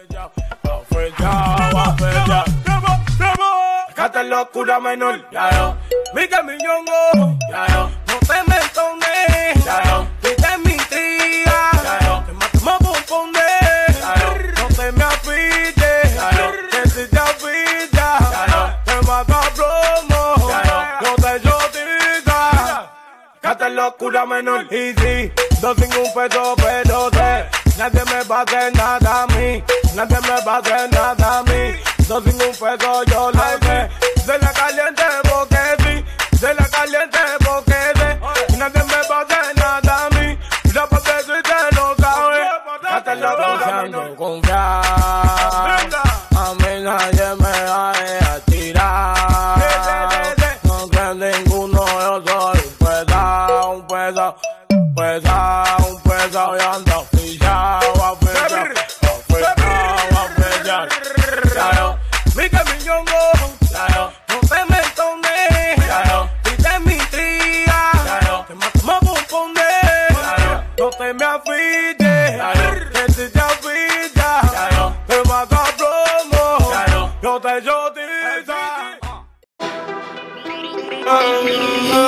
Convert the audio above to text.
Cata locura menor, ya yo. Mira mi ñongo, ya yo. No te me entones, ya yo. Viste mi tía, ya yo. Te matamos por poner, ya yo. No te me afiches, ya yo. Que si te afichas, ya yo. Te mato a plomo, ya yo. No te chotica. Cata locura menor, y sí, no tengo un peso, pero sé. Nadie me va a hacer nada a mí, nadie me va a hacer nada a mí. No tengo un peso, yo lo sé. De la caliente porque sí, de la caliente porque sí. Nadie me va a hacer nada a mí, ya porque sí te lo sabes. Hasta la cosa no confiar, a mí nadie me va a tirar. No creo ninguno, yo soy un pesado y ando fichado, Mira mi ñongo, no te me entones, viste mi tría, te matamos por poner, no te me afiches, que si te afichas, te mato a plomo, yo te chotiza.